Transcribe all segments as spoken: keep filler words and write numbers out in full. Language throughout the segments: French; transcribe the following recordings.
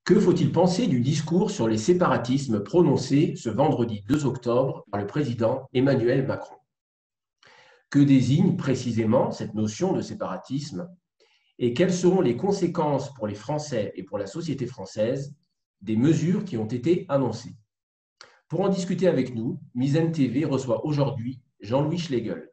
Que faut-il penser du discours sur les séparatismes prononcé ce vendredi deux octobre par le président Emmanuel Macron? Que désigne précisément cette notion de séparatisme et quelles seront les conséquences pour les Français et pour la société française des mesures qui ont été annoncées? Pour en discuter avec nous, Mizzen T V reçoit aujourd'hui Jean-Louis Schlegel.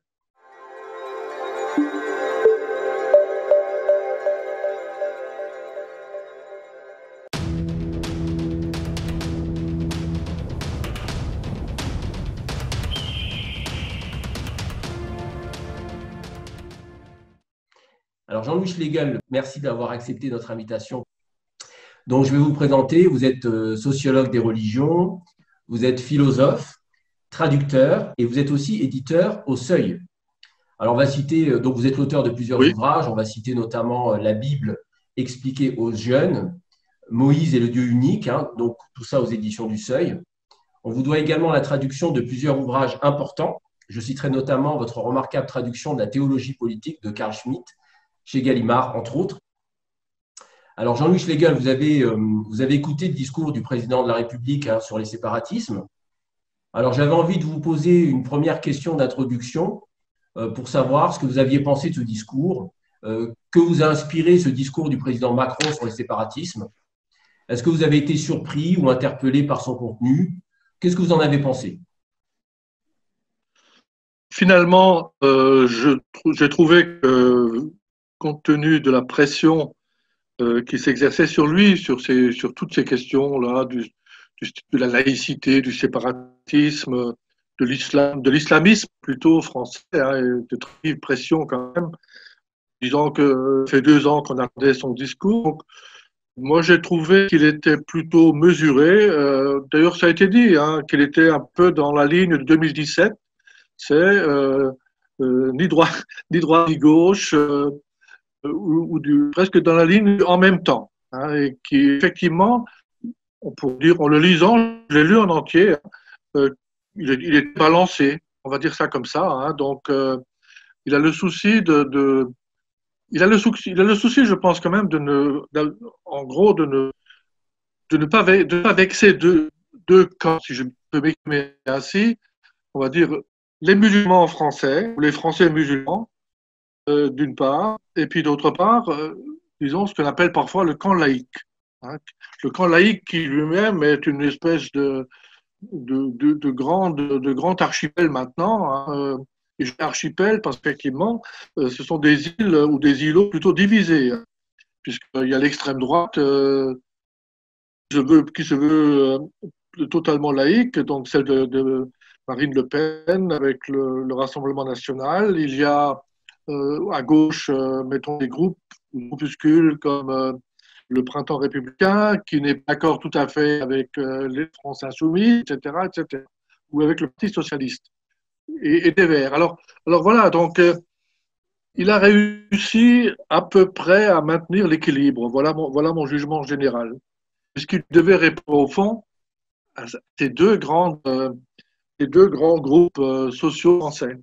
Alors Jean-Louis Schlegel, merci d'avoir accepté notre invitation. Donc je vais vous présenter, vous êtes sociologue des religions, vous êtes philosophe, traducteur et vous êtes aussi éditeur au Seuil. Alors on va citer, donc vous êtes l'auteur de plusieurs oui. ouvrages, on va citer notamment la Bible expliquée aux jeunes, Moïse et le Dieu unique, hein, donc tout ça aux éditions du Seuil. On vous doit également la traduction de plusieurs ouvrages importants. Je citerai notamment votre remarquable traduction de la théologie politique de Carl Schmitt, chez Gallimard, entre autres. Alors, Jean-Louis Schlegel, vous avez, euh, vous avez écouté le discours du président de la République hein, sur les séparatismes. Alors, j'avais envie de vous poser une première question d'introduction euh, pour savoir ce que vous aviez pensé de ce discours, euh, que vous a inspiré ce discours du président Macron sur les séparatismes. Est-ce que vous avez été surpris ou interpellé par son contenu? Qu'est-ce que vous en avez pensé? Finalement, euh, j'ai trouvé que compte tenu de la pression euh, qui s'exerçait sur lui, sur, ces, sur toutes ces questions-là, du, du, de la laïcité, du séparatisme, de l'islam, de l'islamisme plutôt français, hein, et de très pression quand même, disant que ça fait deux ans qu'on attendait son discours. Donc, moi, j'ai trouvé qu'il était plutôt mesuré. Euh, d'ailleurs, ça a été dit, hein, qu'il était un peu dans la ligne de deux mille dix-sept. C'est euh, euh, ni droit, ni droit ni gauche. Euh, Ou, ou du, presque dans la ligne en même temps, hein, et qui effectivement, on pourrait dire, en le lisant, je l'ai lu en entier, euh, il, est, il est balancé, on va dire ça comme ça, hein, donc euh, il a le souci de, de il a le souci, il a le souci, je pense quand même de ne, de, en gros, de ne, de ne pas, de ne pas vexer deux, deux camps, si je peux m'exprimer ainsi, on va dire les musulmans français ou les Français musulmans. Euh, d'une part, et puis d'autre part, euh, disons ce qu'on appelle parfois le camp laïque. Hein. Le camp laïque qui lui-même est une espèce de, de, de, de, grande, de grand archipel maintenant. Hein. Et archipel parce qu'effectivement, euh, ce sont des îles ou des îlots plutôt divisés, hein, puisqu'il y a l'extrême droite euh, qui se veut, qui se veut euh, totalement laïque, donc celle de, de Marine Le Pen avec le, le Rassemblement national. Il y a Euh, à gauche, euh, mettons des groupes, des groupuscules comme euh, le Printemps républicain, qui n'est pas d'accord tout à fait avec euh, les France insoumis, et cetera, et cetera, ou avec le Parti socialiste et, et des Verts. Alors, alors voilà, donc euh, il a réussi à peu près à maintenir l'équilibre. Voilà mon, voilà mon jugement général. Puisqu'il devait répondre au fond à ces deux, grandes, euh, ces deux grands groupes euh, sociaux français.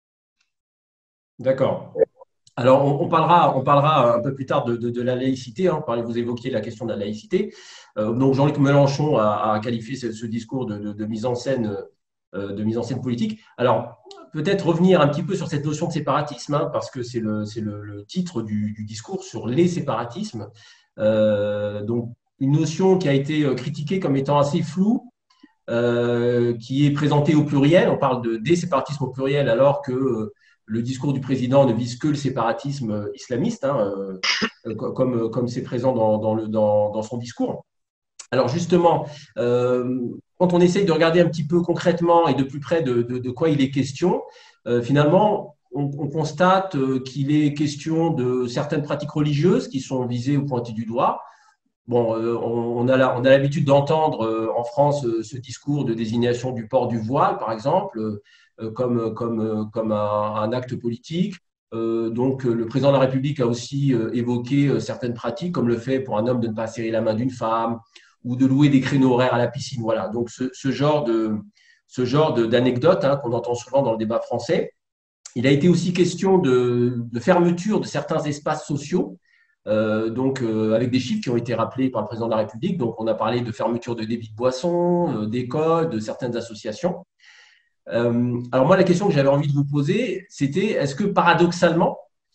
D'accord. Alors, on, on, parlera, on parlera un peu plus tard de, de, de la laïcité. Hein. Vous évoquiez la question de la laïcité. Euh, donc, Jean-Luc Mélenchon a, a qualifié ce, ce discours de, de, de, mise en scène, euh, de mise en scène politique. Alors, peut-être revenir un petit peu sur cette notion de séparatisme, hein, parce que c'est le, c'est le, le titre du, du discours sur les séparatismes. Euh, donc, une notion qui a été critiquée comme étant assez floue, euh, qui est présentée au pluriel. On parle de des séparatismes au pluriel, alors que euh, le discours du président ne vise que le séparatisme islamiste, hein, euh, comme comme c'est présent dans, dans, le, dans, dans son discours. Alors justement, euh, quand on essaye de regarder un petit peu concrètement et de plus près de, de, de quoi il est question, euh, finalement, on, on constate qu'il est question de certaines pratiques religieuses qui sont visées ou pointées du doigt. Bon, euh, on, on a la, on a l'habitude d'entendre euh, en France euh, ce discours de désignation du port du voile, par exemple, euh, comme, comme, euh, comme un, un acte politique. Euh, donc, le président de la République a aussi euh, évoqué euh, certaines pratiques, comme le fait pour un homme de ne pas serrer la main d'une femme ou de louer des créneaux horaires à la piscine. Voilà, donc ce, ce genre de, ce genre de, d'anecdotes hein, qu'on entend souvent dans le débat français. Il a été aussi question de, de fermeture de certains espaces sociaux. euh, donc euh, avec des chiffres qui ont été rappelés par le président de la République. Donc, on a parlé de fermeture de débits de boissons, euh, d'écoles, de certaines associations. Euh, alors moi, la question que j'avais envie de vous poser, c'était est-ce que paradoxalement,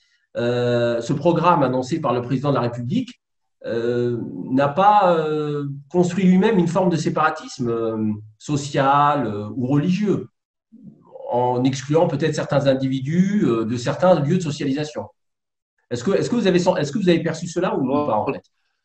euh, ce programme annoncé par le président de la République euh, n'a pas euh, construit lui-même une forme de séparatisme euh, social euh, ou religieux, en excluant peut-être certains individus euh, de certains lieux de socialisation. Est-ce que, est-ce que vous avez, est-ce que vous avez perçu cela ou, ou pas en fait?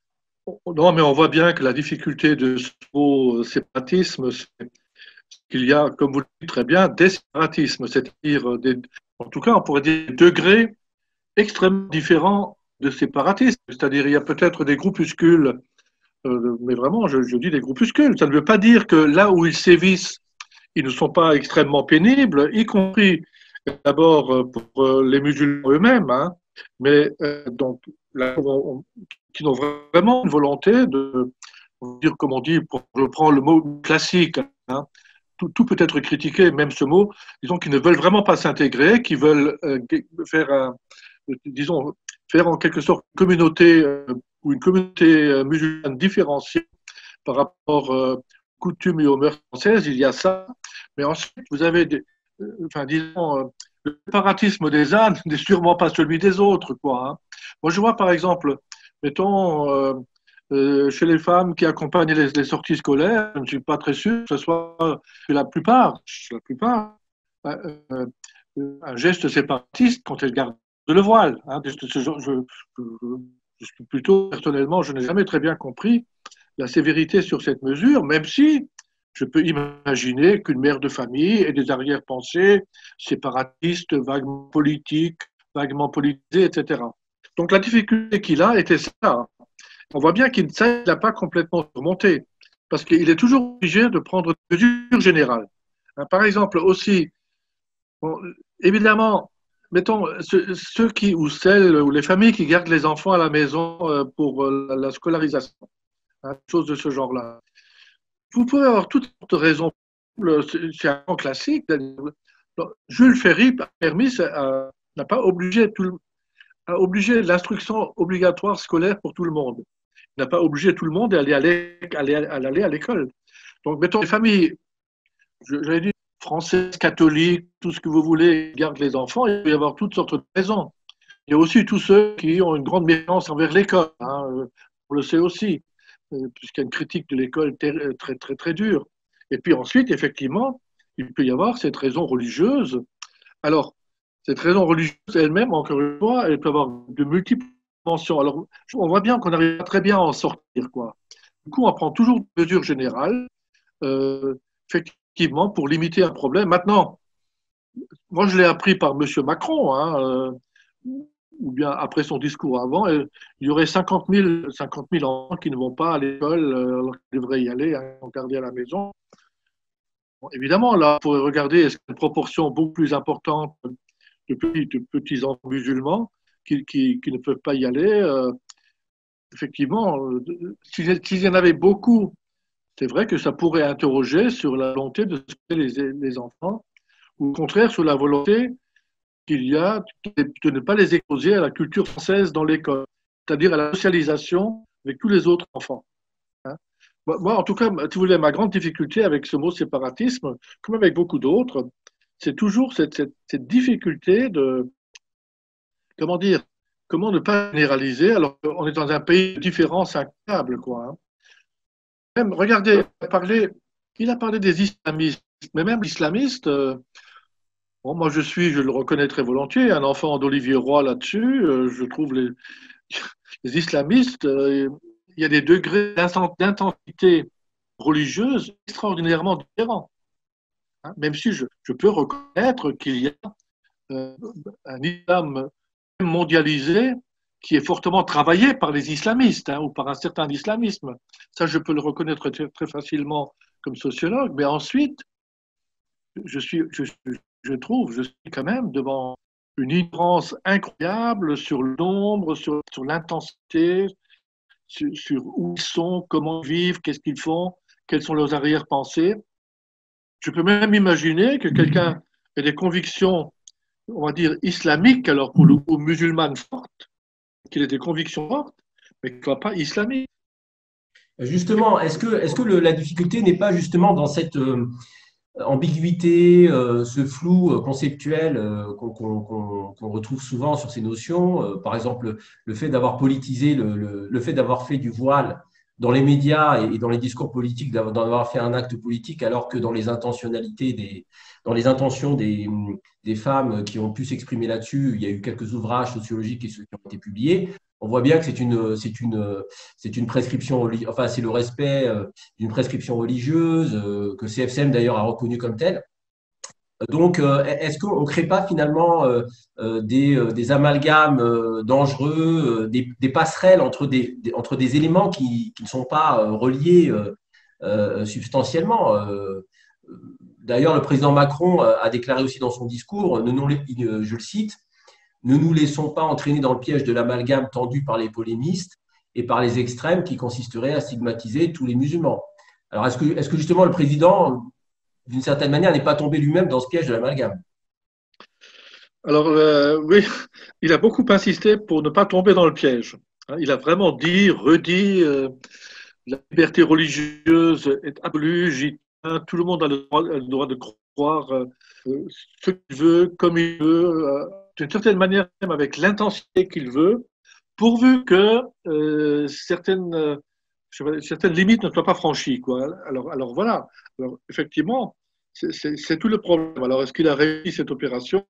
Non, mais on voit bien que la difficulté de ce mot séparatisme, c'est qu'il y a, comme vous le dites très bien, des séparatismes, c'est-à-dire, des, en tout cas, on pourrait dire des degrés extrêmement différents de séparatisme. C'est-à-dire, il y a peut-être des groupuscules, euh, mais vraiment, je, je dis des groupuscules. Ça ne veut pas dire que là où ils sévissent, ils ne sont pas extrêmement pénibles, y compris d'abord pour les musulmans eux-mêmes, hein, mais euh, donc, là, on, qui ont vraiment une volonté de dire, comme on dit, pour, je prends le mot classique, hein, tout, tout, peut être critiqué, même ce mot, disons qu'ils ne veulent vraiment pas s'intégrer, qui veulent euh, faire, un, disons, faire en quelque sorte une communauté euh, ou une communauté euh, musulmane différenciée par rapport euh, aux coutumes et aux mœurs françaises, il y a ça. Mais ensuite, vous avez, des, euh, enfin, disons, euh, le séparatisme des uns n'est sûrement pas celui des autres, quoi. Hein. Moi, je vois par exemple, mettons, euh, euh, chez les femmes qui accompagnent les, les, sorties scolaires, je ne suis pas très sûr que ce soit que la plupart, la plupart, euh, euh, un geste séparatiste quand elles gardent le voile. Hein. Je, je, je, je suis plutôt, personnellement, je n'ai jamais très bien compris la sévérité sur cette mesure, même si je peux imaginer qu'une mère de famille ait des arrière-pensées séparatistes, vaguement politiques, vaguement politisées, et cetera. Donc la difficulté qu'il a était ça. On voit bien qu'il ne l'a pas complètement surmonté, parce qu'il est toujours obligé de prendre des mesures générales. Par exemple, aussi, bon, évidemment, mettons, ceux qui, ou celles, ou les familles qui gardent les enfants à la maison pour la scolarisation, hein, chose de ce genre-là. Vous pouvez avoir toutes sortes de raisons. C'est un grand classique. Jules Ferry permis, n'a pas obligé, tout, a obligé l'instruction obligatoire scolaire pour tout le monde. Il n'a pas obligé tout le monde à aller, aller, aller à l'école. Donc, mettons, les familles, j'allais dire, françaises, catholiques, tout ce que vous voulez, gardent les enfants, il peut y avoir toutes sortes de raisons. Il y a aussi tous ceux qui ont une grande méfiance envers l'école. Hein, on le sait aussi, puisqu'il y a une critique de l'école très, très, très, très dure. Et puis ensuite, effectivement, il peut y avoir cette raison religieuse. Alors, cette raison religieuse elle-même, encore une fois, elle peut avoir de multiples dimensions. Alors, on voit bien qu'on n'arrive pas très bien à en sortir, quoi. Du coup, on prend toujours des mesures générales, euh, effectivement, pour limiter un problème. Maintenant, moi, je l'ai appris par M. Macron, hein, euh, ou bien après son discours avant, il y aurait cinquante mille enfants qui ne vont pas à l'école alors qu'ils devraient y aller, hein, garder à la maison. Bon, évidemment, là, on pourrait regarder est-ce qu'il y a une proportion beaucoup plus importante de petits, de petits enfants musulmans qui, qui, qui, ne peuvent pas y aller. Euh, effectivement, s'il y en avait beaucoup, c'est vrai que ça pourrait interroger sur la volonté de les, les enfants, ou au contraire sur la volonté qu'il y a de ne pas les exposer à la culture française dans l'école, c'est-à-dire à la socialisation avec tous les autres enfants. Hein. Moi, en tout cas, si vous voulez, ma grande difficulté avec ce mot séparatisme, comme avec beaucoup d'autres, c'est toujours cette, cette, cette difficulté de, comment dire, comment ne pas généraliser alors qu'on est dans un pays de différence incroyable, quoi. Hein. Même, regardez, il a parlé, il a parlé des islamistes, mais même l'islamistes, euh, bon, moi je suis, je le reconnais très volontiers, un enfant d'Olivier Roy là-dessus, euh, je trouve les, les islamistes, euh, il y a des degrés d'intensité religieuse extraordinairement différents. Hein, même si je, je peux reconnaître qu'il y a euh, un islam mondialisé qui est fortement travaillé par les islamistes, hein, ou par un certain islamisme. Ça, je peux le reconnaître très, très facilement comme sociologue, mais ensuite, je, suis, je, je trouve, je suis quand même devant une ignorance incroyable sur le nombre, sur, sur l'intensité, sur, sur où ils sont, comment ils vivent, qu'est-ce qu'ils font, quelles sont leurs arrière-pensées. Je peux même imaginer que quelqu'un ait des convictions, on va dire, islamiques, alors pour le coup musulmanes fortes, qu'il ait des convictions fortes, mais qu'il ne soit pas islamique. Justement, est-ce que, est-ce que le- la difficulté n'est pas justement dans cette euh, ambiguïté, euh, ce flou euh, conceptuel euh, qu'on qu'on- qu'on- qu'on retrouve souvent sur ces notions? Euh, par exemple, le fait d'avoir politisé, le, le- le fait d'avoir fait du voile dans les médias et, et dans les discours politiques, d'avoir d'en avoir fait un acte politique, alors que dans les intentionnalités des, dans les intentions des, des femmes qui ont pu s'exprimer là-dessus, il y a eu quelques ouvrages sociologiques qui, qui ont été publiés. On voit bien que c'est une, c'est une, c'est une prescription, reli- enfin, c'est le respect euh, d'une prescription religieuse euh, que C F C M d'ailleurs a reconnue comme telle. Donc, euh, est-ce qu'on ne crée pas finalement euh, euh, des, euh, des amalgames euh, dangereux, euh, des, des passerelles entre des, des- entre des éléments qui, qui ne sont pas euh, reliés euh, euh, substantiellement? Euh, D'ailleurs, le président Macron euh, a déclaré aussi dans son discours, ne nous, euh, je le cite, ne nous laissons pas entraîner dans le piège de l'amalgame tendu par les polémistes et par les extrêmes qui consisterait à stigmatiser tous les musulmans. Alors, est-ce que, est-ce que justement le président, d'une certaine manière, n'est pas tombé lui-même dans ce piège de l'amalgame? Alors, euh, oui, il a beaucoup insisté pour ne pas tomber dans le piège. Hein, il a vraiment dit, redit, euh, la liberté religieuse est absolue, j'y tiens, tout le monde a le droit, a le droit de croire euh, ce qu'il veut, comme il veut, euh, d'une certaine manière, même avec l'intensité qu'il veut, pourvu que euh, certaines, euh, certaines limites ne soient pas franchies, quoi. Alors, alors voilà. Alors, effectivement, c'est c'est- c'est tout le problème. Alors, est-ce qu'il a réussi cette opération?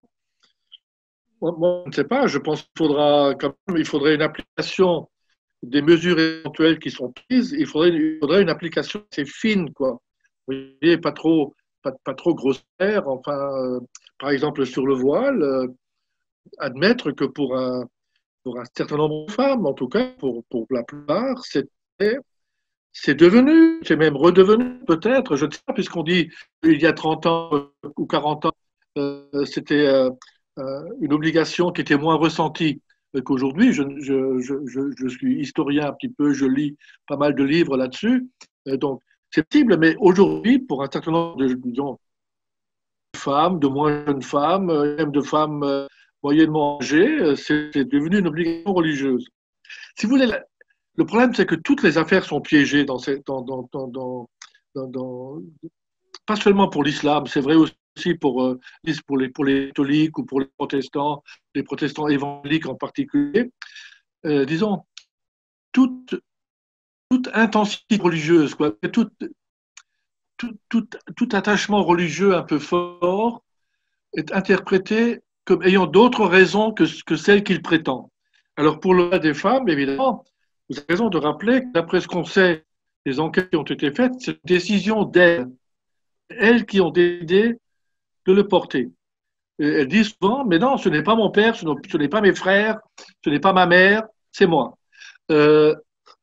Moi, moi, je ne sais pas. Je pense qu'il faudra quand même, il faudrait une application des mesures éventuelles qui sont prises. Il faudrait, il faudrait une application assez fine, quoi. Vous voyez, pas trop, pas, pas trop grossière. Enfin, euh, par exemple, sur le voile, euh, admettre que pour un, pour un certain nombre de femmes, en tout cas pour, pour la plupart, c'était, c'est devenu, c'est même redevenu peut-être, je ne sais pas, puisqu'on dit il y a trente ans euh, ou quarante ans, euh, c'était euh, euh, une obligation qui était moins ressentie qu'aujourd'hui. Je, je, je, je, je suis historien un petit peu, je lis pas mal de livres là-dessus. Euh, donc, c'est possible, mais aujourd'hui, pour un certain nombre de, disons, de femmes, de moins jeunes femmes, euh, même de femmes euh, moyennement âgées, euh, c'est devenu une obligation religieuse. Si vous voulez, le problème, c'est que toutes les affaires sont piégées dans, ces, dans, dans, dans, dans, dans, dans pas seulement pour l'islam, c'est vrai aussi pour, euh, pour, les, pour les catholiques ou pour les protestants, les protestants évangéliques en particulier. Euh, disons, toute, toute intensité religieuse, quoi, tout, tout, tout, tout attachement religieux un peu fort est interprété comme ayant d'autres raisons que, que celles qu'il prétend. Alors pour le cas des femmes, évidemment, vous avez raison de rappeler que d'après ce qu'on sait, les enquêtes qui ont été faites, c'est une décision d'elles, elles qui ont décidé de le porter. Et elles disent souvent, mais non, ce n'est pas mon père, ce n'est pas mes frères, ce n'est pas ma mère, c'est moi. Euh,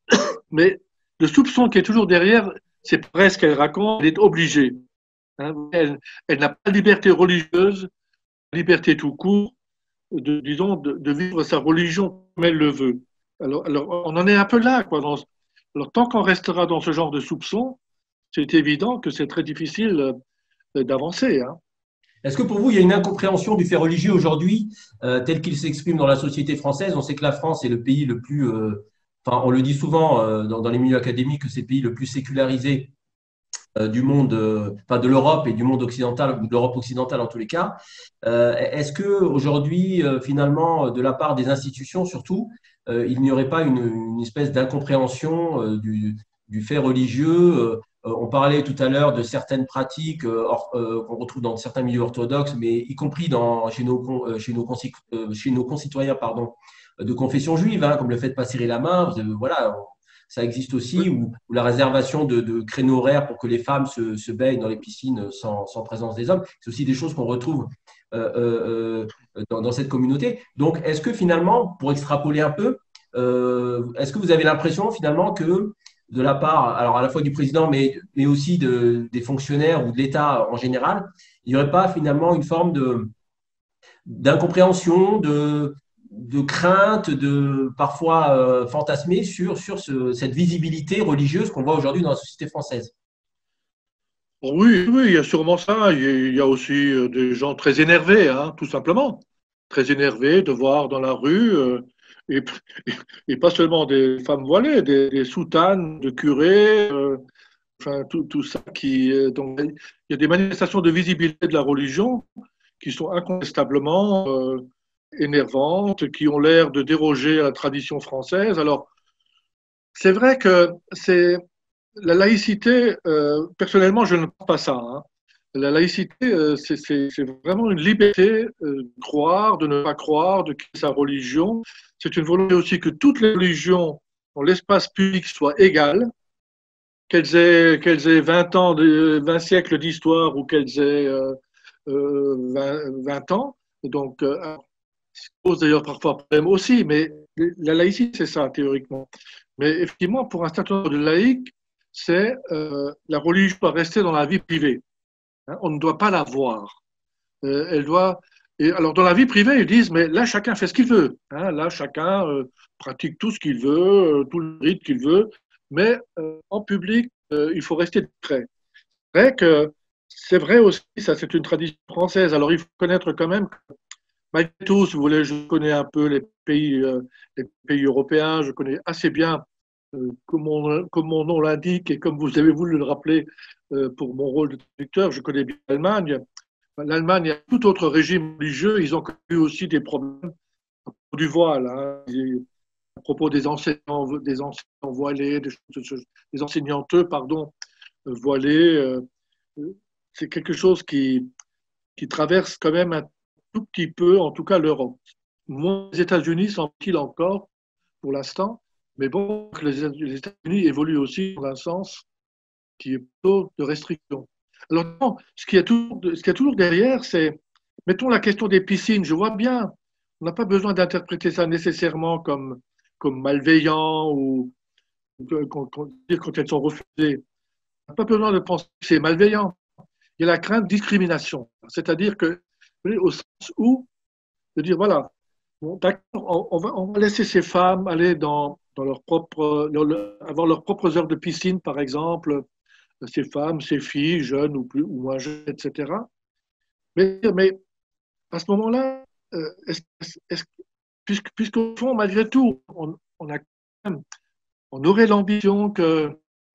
mais le soupçon qui est toujours derrière, c'est presque qu'elle raconte, elle est obligée. Hein, elle, elle n'a pas de liberté religieuse, liberté tout court, de, disons, de, de, vivre sa religion comme elle le veut. Alors, alors on en est un peu là, quoi. Dans, alors, tant qu'on restera dans ce genre de soupçons, c'est évident que c'est très difficile euh, d'avancer. Hein. Est-ce que pour vous, il y a une incompréhension du fait religieux aujourd'hui, euh, tel qu'il s'exprime dans la société française? On sait que la France est le pays le plus, euh, enfin, on le dit souvent euh, dans, dans, les milieux académiques, que c'est le pays le plus sécularisé euh, du monde, euh, enfin de l'Europe et du monde occidental, ou de l'Europe occidentale en tous les cas. Euh, est-ce que aujourd'hui, euh, finalement, de la part des institutions surtout, euh, il n'y aurait pas une, une espèce d'incompréhension euh, du, du fait religieux? euh, On parlait tout à l'heure de certaines pratiques euh, euh, qu'on retrouve dans certains milieux orthodoxes, mais y compris dans, chez, nos, euh, chez, nos, euh, chez nos concitoyens pardon, de confession juive, hein, comme le fait de pas serrer la main. Euh, voilà, ça existe aussi, ou, ou la réservation de, de créneaux horaires pour que les femmes se, se baignent dans les piscines sans, sans présence des hommes. C'est aussi des choses qu'on retrouve euh, euh, euh, dans, dans cette communauté. Donc, est-ce que finalement, pour extrapoler un peu, euh, est-ce que vous avez l'impression finalement que de la part, alors à la fois du président, mais, mais aussi de, des fonctionnaires ou de l'État en général, il n'y aurait pas finalement une forme de, d'incompréhension, de, de crainte, de parfois euh, fantasmer sur, sur ce, cette visibilité religieuse qu'on voit aujourd'hui dans la société française? Oui, oui, il y a sûrement ça. Il y a aussi euh, des gens très énervés, hein, tout simplement. Très énervés de voir dans la rue euh, et, et pas seulement des femmes voilées, des, des soutanes, de curés, euh, enfin tout, tout ça qui. euh, Donc, il y a des manifestations de visibilité de la religion qui sont incontestablement euh, énervantes, qui ont l'air de déroger à la tradition française. Alors, c'est vrai que c'est la laïcité, euh, personnellement, je ne pense pas ça. Hein. La laïcité, euh, c'est c'est- c'est vraiment une liberté euh, de croire, de ne pas croire, de quitter sa religion. C'est une volonté aussi que toutes les religions dans l'espace public soient égales, qu'elles aient, qu'elles aient vingt ans, de, vingt siècles d'histoire ou qu'elles aient euh, euh, vingt, vingt ans. Donc, euh, ça pose d'ailleurs parfois problème aussi, mais la laïcité, c'est ça, théoriquement. Mais effectivement, pour un certain nombre de laïcs, c'est euh, la religion doit rester dans la vie privée. Hein, on ne doit pas la voir. Euh, elle doit. Et alors, dans la vie privée, ils disent, mais là, chacun fait ce qu'il veut. Hein, là, chacun euh, pratique tout ce qu'il veut, euh, tout le rite qu'il veut. Mais euh, en public, euh, il faut rester discret. C'est vrai que c'est vrai aussi, ça, c'est une tradition française. Alors, il faut connaître quand même que, malgré tout, si vous voulez, je connais un peu les pays, euh, les pays européens, je connais assez bien, euh, comme, mon, comme mon nom l'indique et comme vous avez voulu le rappeler euh, pour mon rôle de traducteur, je connais bien l'Allemagne. L'Allemagne a tout autre régime religieux, ils ont connu aussi des problèmes du voile, hein, à propos des enseignants, des enseignants voilés, des, des enseignanteux, pardon, voilés. Euh, c'est quelque chose qui, qui traverse quand même un tout petit peu, en tout cas l'Europe. Moins les États-Unis, semble-t-il encore, pour l'instant, mais bon, les États-Unis évoluent aussi dans un sens qui est plutôt de restriction. Alors, non, ce qu'il y a toujours, ce qu'il y a toujours derrière, c'est, mettons la question des piscines, je vois bien, on n'a pas besoin d'interpréter ça nécessairement comme, comme malveillant ou quand, quand, quand elles sont refusées. On n'a pas besoin de penser que c'est malveillant. Il y a la crainte de discrimination, c'est-à-dire que, au sens où, de dire, voilà, bon, d'accord, on, on, va, on va laisser ces femmes aller dans, dans leur propre, avoir leurs propres heures de piscine, par exemple, ces femmes, ces filles, jeunes ou, plus, ou moins jeunes, et cetera. Mais, mais à ce moment-là, euh, est-ce, est-ce, puisque, puisqu'au fond, malgré tout, on, on, a, on aurait l'ambition que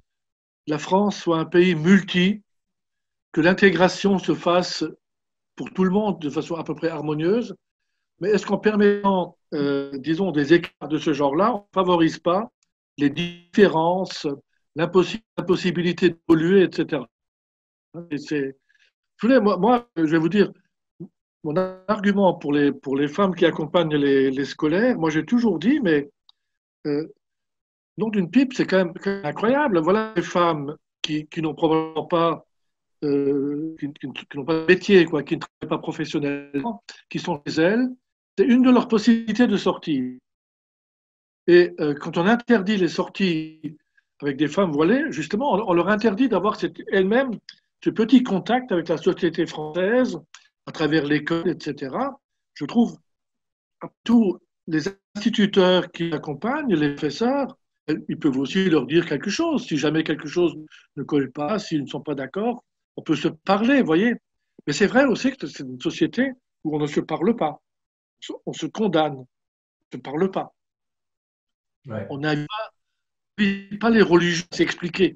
la France soit un pays multi, que l'intégration se fasse pour tout le monde de façon à peu près harmonieuse, mais est-ce qu'en permettant, euh, disons, des écarts de ce genre-là, on ne favorise pas les différences, l'impossibilité de polluer, et cetera. Et c'est, je voulais, moi, moi, je vais vous dire, mon argument pour les, pour les femmes qui accompagnent les, les scolaires, moi j'ai toujours dit, mais euh, nom d'une pipe, c'est quand même, quand même incroyable. Voilà des femmes qui, qui n'ont probablement pas, euh, qui, qui, qui n'ont pas de métier, quoi, qui ne travaillent pas professionnellement, qui sont chez elles. C'est une de leurs possibilités de sortie. Et euh, quand on interdit les sorties avec des femmes voilées, justement, on, on leur interdit d'avoir elles-mêmes ce petit contact avec la société française à travers l'école, et cetera. Je trouve tous les instituteurs qui accompagnent, les professeurs, ils peuvent aussi leur dire quelque chose. Si jamais quelque chose ne colle pas, s'ils ne sont pas d'accord, on peut se parler, vous voyez. Mais c'est vrai aussi que c'est une société où on ne se parle pas. On se condamne, on ne se parle pas. Ouais. On n'invite pas, pas les religieux à s'expliquer.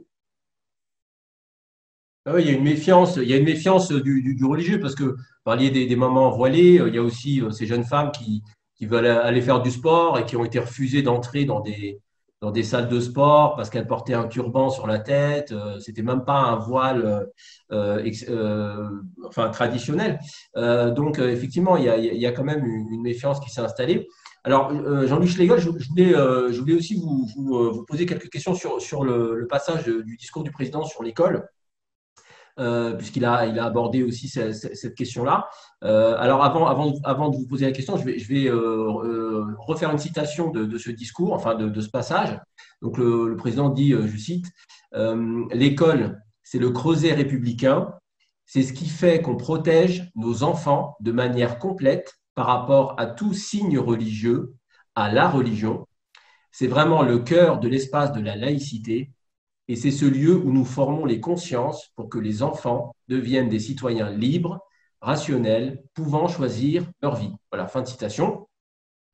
Ah oui, il y a une méfiance, il y a une méfiance du, du- du religieux parce que vous parliez des, des mamans voilées, euh, il y a aussi euh, ces jeunes femmes qui, qui veulent aller faire du sport et qui ont été refusées d'entrer dans des, dans des salles de sport parce qu'elles portaient un turban sur la tête. Euh, c'était même pas un voile euh, ex- euh, enfin, traditionnel. Euh, donc, euh, effectivement, il y a, il y a quand même une, une méfiance qui s'est installée. Alors, euh, Jean-Luc Schlegel, je, je voulais, euh, je voulais aussi vous, vous, euh, vous poser quelques questions sur, sur le, le passage du discours du président sur l'école euh, puisqu'il a, il a abordé aussi cette, cette question-là. Euh, alors, avant, avant, avant de vous poser la question, je vais, je vais euh, euh, refaire une citation de, de, ce discours, enfin de, de ce passage. Donc, le, le président dit, euh, je cite, euh, l'école, c'est le creuset républicain, c'est ce qui fait qu'on protège nos enfants de manière complète par rapport à tout signe religieux, à la religion. C'est vraiment le cœur de l'espace de la laïcité et c'est ce lieu où nous formons les consciences pour que les enfants deviennent des citoyens libres, rationnels, pouvant choisir leur vie. Voilà, fin de citation.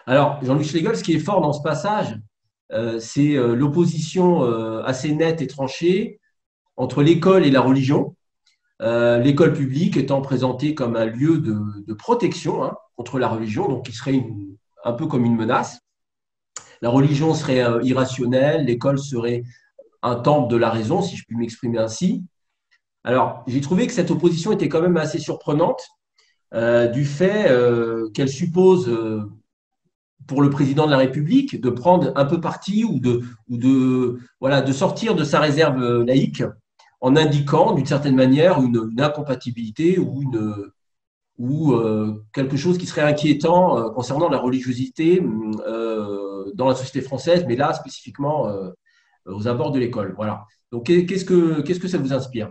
Alors, Jean-Luc Schlegel, ce qui est fort dans ce passage, euh, c'est euh, l'opposition euh, assez nette et tranchée entre l'école et la religion. Euh, l'école publique étant présentée comme un lieu de, de protection hein, contre la religion, donc qui serait une- un peu comme une menace. La religion serait euh, irrationnelle, l'école serait un temple de la raison, si je puis m'exprimer ainsi. Alors, j'ai trouvé que cette opposition était quand même assez surprenante euh, du fait euh, qu'elle suppose euh, pour le président de la République de prendre un peu parti ou de, ou de, voilà, de sortir de sa réserve laïque en indiquant d'une certaine manière une, une incompatibilité ou, une, ou euh, quelque chose qui serait inquiétant euh, concernant la religiosité euh, dans la société française, mais là spécifiquement euh, aux abords de l'école. Voilà. Donc qu'est-ce que, qu'est-ce que ça vous inspire?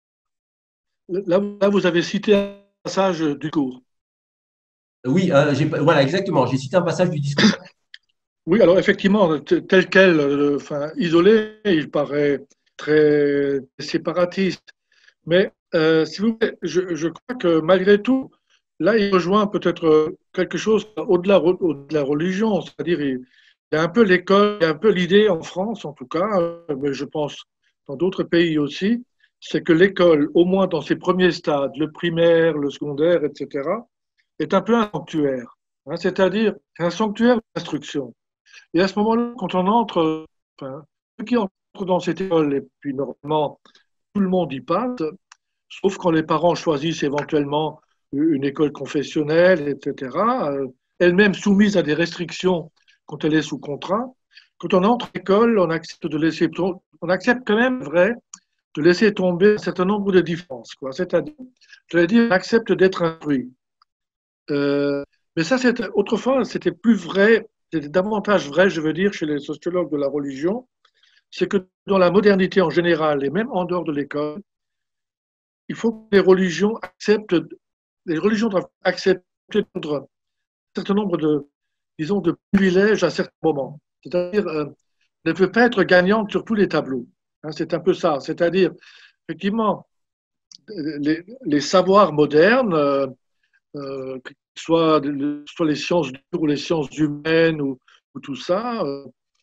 Là, là, vous avez cité un passage du cours. Oui, euh, j'ai, voilà, exactement. J'ai cité un passage du discours. Oui, alors effectivement, tel quel, euh, enfin, isolé, il paraît très séparatiste. Mais euh, si vous voulez, je, je crois que malgré tout, là, il rejoint peut-être quelque chose au-delà au de la religion, c'est-à-dire il y a un peu l'école, il y a un peu l'idée en France, en tout cas, euh, mais je pense dans d'autres pays aussi, c'est que l'école, au moins dans ses premiers stades, le primaire, le secondaire, et cetera, est un peu un sanctuaire. Hein, c'est-à-dire, c'est un sanctuaire d'instruction. Et à ce moment-là, quand on entre, enfin, ceux qui entrent dans cette école, et puis normalement, tout le monde y passe, sauf quand les parents choisissent éventuellement une école confessionnelle, et cetera, euh, elle-même soumise à des restrictions quand elle est sous contrat. Quand on entre à l'école, on accepte de laisser, on accepte quand même, vrai, de laisser tomber un certain nombre de différences, quoi. C'est-à-dire, je vais dire, on accepte d'être instruit. Euh, mais ça, c'était, autrefois, c'était plus vrai, c'était davantage vrai, je veux dire, chez les sociologues de la religion, c'est que dans la modernité en général, et même en dehors de l'école, il faut que les religions acceptent, les religions doivent accepter un certain nombre de, disons, de privilèges à certains moments. C'est-à-dire, euh, ne peut pas être gagnante sur tous les tableaux. Hein, c'est un peu ça. C'est-à-dire, effectivement, les, les savoirs modernes, euh, euh, que ce soit, soit les sciences dures ou les sciences humaines ou, ou tout ça, euh,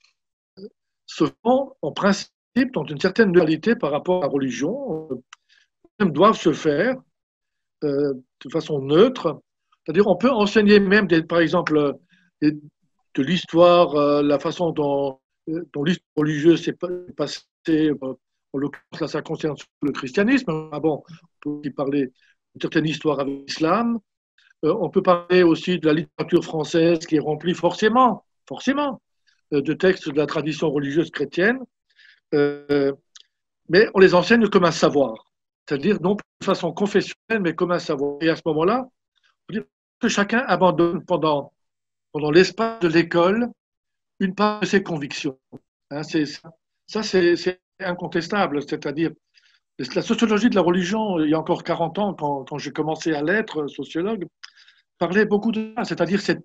se font en principe dans une certaine dualité par rapport à la religion, euh, doivent se faire euh, de façon neutre. C'est-à-dire, on peut enseigner même, des, par exemple, des, de l'histoire, euh, la façon dont, dont l'histoire religieuse s'est passée. Euh, en l'occurrence, là, ça concerne le christianisme. Ah bon, on peut aussi parler d'une certaine histoire avec l'islam. Euh, on peut parler aussi de la littérature française qui est remplie forcément, forcément, euh, de textes de la tradition religieuse chrétienne. Euh, mais on les enseigne comme un savoir, c'est-à-dire non de façon confessionnelle, mais comme un savoir. Et à ce moment-là, on dit que chacun abandonne pendant, pendant l'espace de l'école une part de ses convictions. Hein, c'est, ça, c'est, c'est incontestable, c'est-à-dire la sociologie de la religion, il y a encore quarante ans, quand, quand j'ai commencé à l'être sociologue, parlait beaucoup de ça, c'est-à-dire cette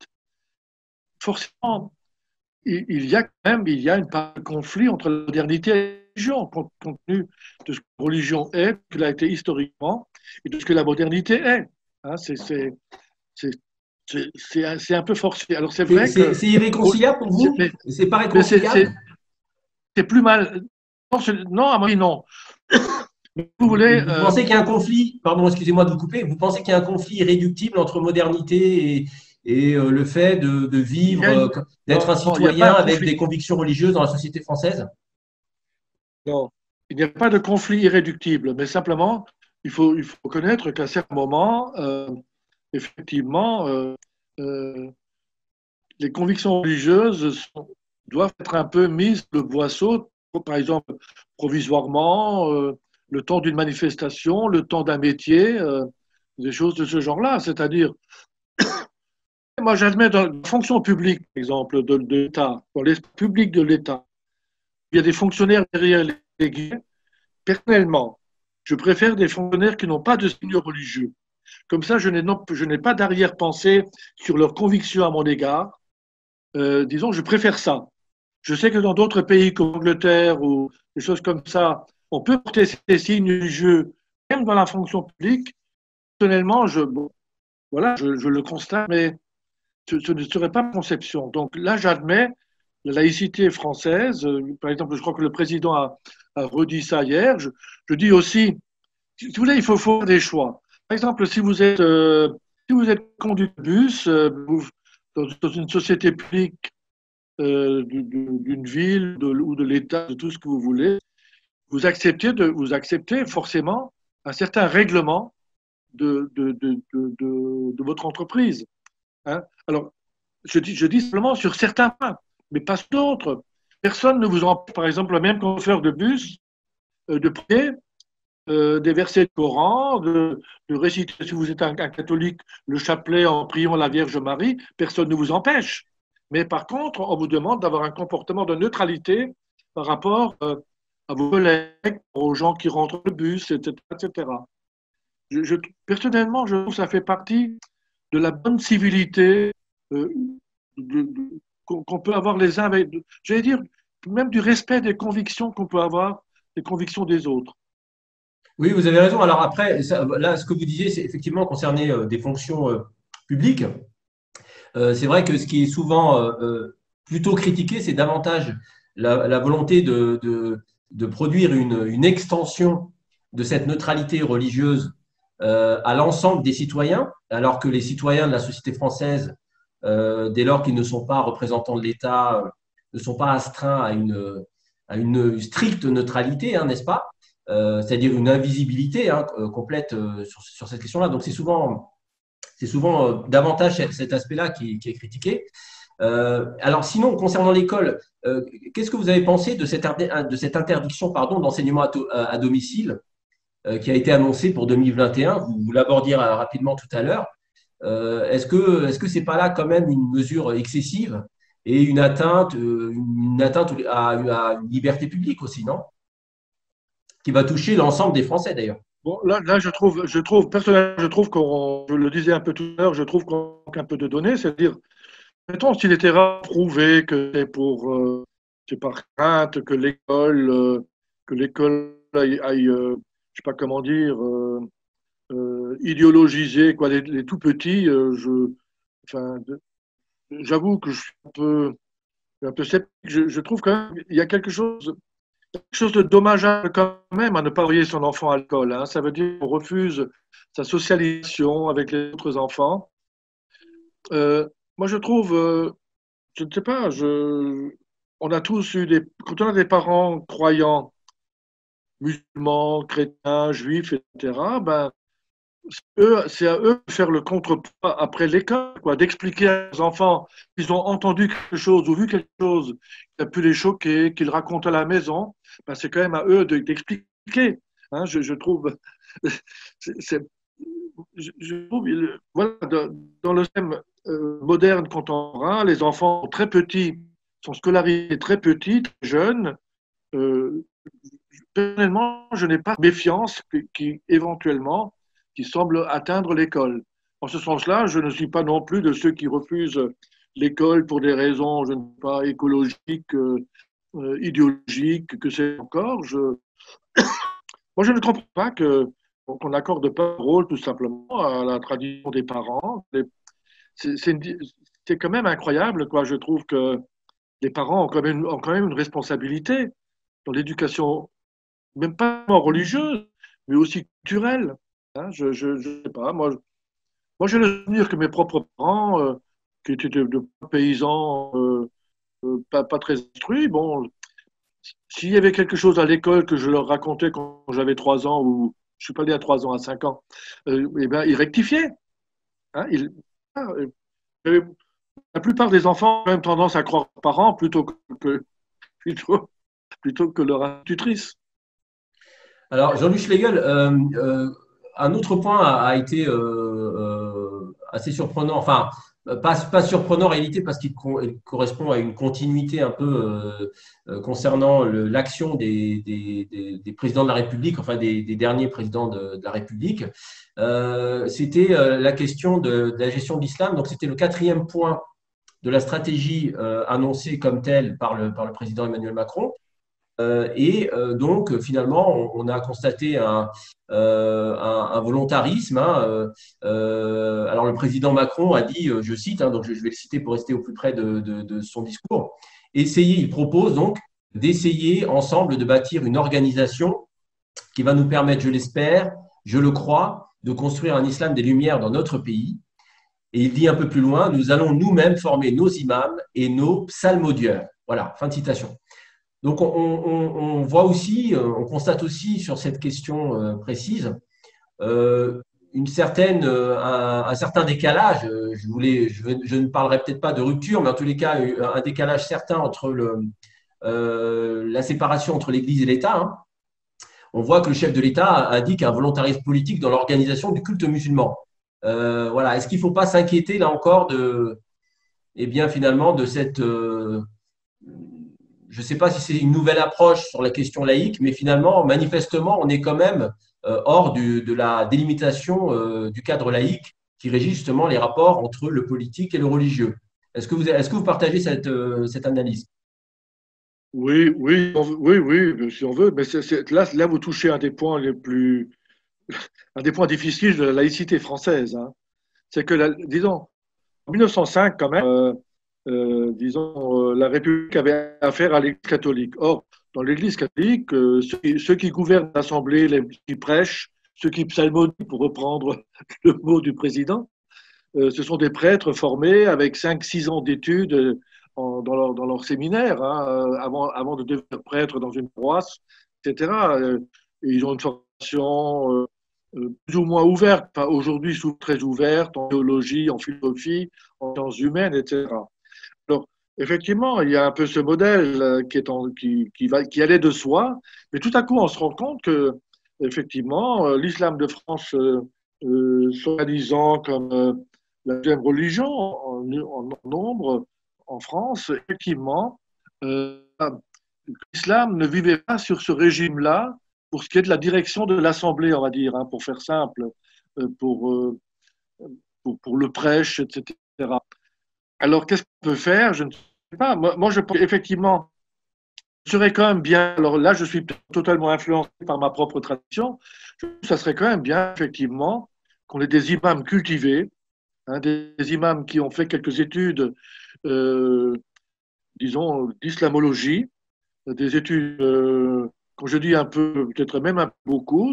forcément il, il y a quand même il y a une part de conflit entre la modernité et la religion, compte, compte tenu de ce que la religion est, qu'elle a été historiquement, et de ce que la modernité est. Hein, c'est, c'est, c'est, c'est, c'est un, c'est un peu forcé. Alors c'est C'est vrai c'est- que, c'est irréconciliable pour c'est- vous? mais, C'est pas mais c'est, c'est, réconciliable? c'est plus mal. Non, c'est- non, à mon avis, non. Mais vous Vous, voulez, vous euh, pensez qu'il y a un conflit, pardon, excusez-moi de vous couper, vous pensez qu'il y a un conflit irréductible entre modernité et, et, euh, le fait de, de il y vivre, a euh, une, d'être un non, il n'y a pas citoyen un avec conflit. des convictions religieuses dans la société française? Non, il n'y a pas de conflit irréductible, mais simplement, il faut, il faut connaître qu'à certains moments, euh, effectivement, euh, euh, les convictions religieuses sont- doivent être un peu mises sous le boisseau, par exemple, provisoirement, euh, le temps d'une manifestation, le temps d'un métier, euh, des choses de ce genre-là. C'est-à-dire, moi j'admets dans la fonction publique, par exemple, de, de l'État, dans l'esprit public de l'État, il y a des fonctionnaires derrière les guillemets. Personnellement, je préfère des fonctionnaires qui n'ont pas de signe religieux. Comme ça, je n'ai, non- je n'ai pas d'arrière-pensée sur leurs convictions à mon égard. Euh, disons, je préfère ça. Je sais que dans d'autres pays comme l'Angleterre ou des choses comme ça, on peut porter ces signes religieux, même dans la fonction publique. Personnellement, je, bon, voilà, je, je le constate, mais ce, ce ne serait pas ma conception. Donc là, j'admets la laïcité française. Par exemple, je crois que le président a, a redit ça hier. Je, je dis aussi, si vous voulez, il faut faire des choix. Par exemple, si vous êtes, euh, si vous êtes conducteur de bus euh, vous, dans, dans une société publique euh, d'une ville de, ou de l'État, de tout ce que vous voulez, vous acceptez, de, vous acceptez forcément un certain règlement de, de, de, de, de, de votre entreprise. Hein. Alors, je dis, je dis simplement sur certains points, mais pas sur d'autres. Personne ne vous empêche, par exemple, même chauffeur de bus, euh, de prier euh, des versets du Coran, de, de réciter, si vous êtes un, un catholique, le chapelet en priant la Vierge Marie. Personne ne vous empêche. Mais par contre, on vous demande d'avoir un comportement de neutralité par rapport euh, à vos collègues, aux gens qui rentrent le bus, et cetera et cetera. Je, je, personnellement, je trouve que ça fait partie de la bonne civilité euh, qu'on peut avoir les uns avec, j'allais dire, même du respect des convictions qu'on peut avoir, des convictions des autres. Oui, vous avez raison. Alors après, ça, là, ce que vous disiez, c'est effectivement concerné euh, des fonctions euh, publiques. Euh, c'est vrai que ce qui est souvent euh, euh, plutôt critiqué, c'est davantage la, la volonté de, de, de produire une, une, extension de cette neutralité religieuse euh, à l'ensemble des citoyens, alors que les citoyens de la société française, euh, dès lors qu'ils ne sont pas représentants de l'État, euh, ne sont pas astreints à une, à une stricte neutralité, hein, n'est-ce pas? Euh, c'est-à-dire une invisibilité hein, complète euh, sur, sur cette question-là. Donc c'est souvent c'est souvent euh, davantage cet aspect-là qui, qui, est critiqué. Euh, alors sinon, concernant l'école, euh, qu'est-ce que vous avez pensé de cette, de cette interdiction pardon, d'enseignement à, à, domicile euh, qui a été annoncée pour deux mille vingt et un? Vous, vous l'abordiez rapidement tout à l'heure. Euh, est-ce que est-ce que c'est pas là quand même une mesure excessive et une atteinte, une atteinte à, à une liberté publique aussi, non? Qui va toucher l'ensemble des Français d'ailleurs. Bon, là, là, je trouve, je trouve, personnellement, je trouve qu'on, je le disais un peu tout à l'heure, je trouve qu'on manque un peu de données, c'est-à-dire, mettons, s'il était prouvé que c'est pour, euh, c'est par crainte que l'école, euh, que l'école aille, aille euh, je sais pas comment dire, euh, euh, idéologiser quoi, les, les tout petits, euh, je, enfin, de, j'avoue que je suis un peu, un peu sceptique. Je, je trouve quand même qu'il y a quelque chose quelque chose de dommageable quand même à ne pas envoyer son enfant à l'école. Hein. Ça veut dire qu'on refuse sa socialisation avec les autres enfants. Euh, moi, je trouve, euh, je ne sais pas, je, on a tous eu des, quand on a des parents croyants, musulmans, chrétiens, juifs, et cetera, ben, c'est à eux de faire le contrepoids après l'école, quoi, d'expliquer à leurs enfants qu'ils ont entendu quelque chose ou vu quelque chose qui a pu les choquer, qu'ils racontent à la maison. Ben, c'est quand même à eux d'expliquer. Hein, je, je trouve, c'est, c'est, je, je trouve, voilà, dans le système euh, moderne contemporain, les enfants sont très petits, sont scolarisés très petits, très jeunes. Euh, personnellement, je n'ai pas de méfiance qui, qui éventuellement qui semble atteindre l'école. En ce sens-là, je ne suis pas non plus de ceux qui refusent l'école pour des raisons, je ne sais pas, écologiques, euh, idéologiques, que c'est encore. Je... Moi, je ne comprends pas que, qu'on n'accorde pas de rôle tout simplement à la tradition des parents. C'est, c'est, c'est quand même incroyable, quoi. Je trouve que les parents ont quand même, ont quand même une responsabilité dans l'éducation, même pas religieuse, mais aussi culturelle. Hein, je ne sais pas, moi, moi j'ai le souvenir que mes propres parents, euh, qui étaient de, de paysans euh, euh, pas, pas très instruits, bon, s'il y avait quelque chose à l'école que je leur racontais quand j'avais trois ans, ou je suis pas allé à trois ans, à cinq ans, euh, eh ben, ils rectifiaient. Hein, ils, ah, euh, la plupart des enfants ont même tendance à croire leurs parents plutôt que, plutôt, plutôt que leur institutrice. Alors, Jean-Luc Schlegel, euh, euh, un autre point a, a été euh, euh, assez surprenant, enfin, pas, pas surprenant en réalité parce qu'il co correspond à une continuité un peu euh, euh, concernant l'action des, des, des, des, présidents de la République, enfin des, des derniers présidents de, de la République. Euh, c'était euh, la question de, de la gestion de l'islam. Donc, c'était le quatrième point de la stratégie euh, annoncée comme telle par le, par le président Emmanuel Macron. Euh, et euh, donc, finalement, on, on a constaté un, euh, un, un volontarisme. Hein, euh, euh, alors, le président Macron a dit, euh, je cite, hein, donc je, je vais le citer pour rester au plus près de, de, de son discours, essayer, il propose donc d'essayer ensemble de bâtir une organisation qui va nous permettre, je l'espère, je le crois, de construire un islam des Lumières dans notre pays. Et il dit un peu plus loin, nous allons nous-mêmes former nos imams et nos psalmodieurs. Voilà, fin de citation. Donc, on, on, on voit aussi, on constate aussi sur cette question euh, précise euh, une certaine, euh, un, un certain décalage. Je, voulais, je, je ne parlerai peut-être pas de rupture, mais en tous les cas, un décalage certain entre le, euh, la séparation entre l'Église et l'État. Hein. On voit que le chef de l'État indique un volontarisme politique dans l'organisation du culte musulman. Euh, voilà. Est-ce qu'il ne faut pas s'inquiéter là encore de, eh bien, finalement, de cette euh, je ne sais pas si c'est une nouvelle approche sur la question laïque, mais finalement, manifestement, on est quand même euh, hors du, de la délimitation euh, du cadre laïque qui régit justement les rapports entre le politique et le religieux. Est-ce que vous, est-ce que vous partagez cette, euh, cette analyse? Oui, oui, on veut- oui, oui, si on veut, mais c'est, c'est- là, là, vous touchez un des points les plus, un des points difficiles de la laïcité française. Hein. C'est que, la- disons, en mille neuf cent cinq, quand même, euh, euh, disons, euh, la République avait affaire à l'Église catholique. Or, dans l'Église catholique, euh, ceux, qui, ceux qui gouvernent l'Assemblée, les qui prêchent, ceux qui psalmodient, pour reprendre le mot du président, euh, ce sont des prêtres formés avec cinq six ans d'études euh, en- dans, leur, dans leur séminaire, hein, euh, avant, avant de devenir prêtre dans une paroisse, et cetera. Euh, et ils ont une formation euh, euh, plus ou moins ouverte, enfin, aujourd'hui sous- très ouverte en théologie, en philosophie, en sciences humaines, et cetera. Alors, effectivement, il y a un peu ce modèle euh, qui, est en- qui, qui va, qui allait de soi, mais tout à coup, on se rend compte que, effectivement, euh, l'islam de France, euh, euh, soi-disant comme euh, la deuxième religion en, en- en nombre en France, effectivement, euh, l'islam ne vivait pas sur ce régime-là pour ce qui est de la direction de l'Assemblée, on va dire, hein, pour faire simple, euh, pour, euh, pour, pour le prêche, et cetera. Alors, qu'est-ce qu'on peut faire? Je ne sais pas. Moi, moi, je pense effectivement, ce serait quand même bien. Alors là, je suis totalement influencé par ma propre tradition. Je pense que ça serait quand même bien, effectivement, qu'on ait des imams cultivés, hein, des, des imams qui ont fait quelques études, euh, disons, d'islamologie, des études, euh, comme je dis un peu, peut-être même un peu beaucoup,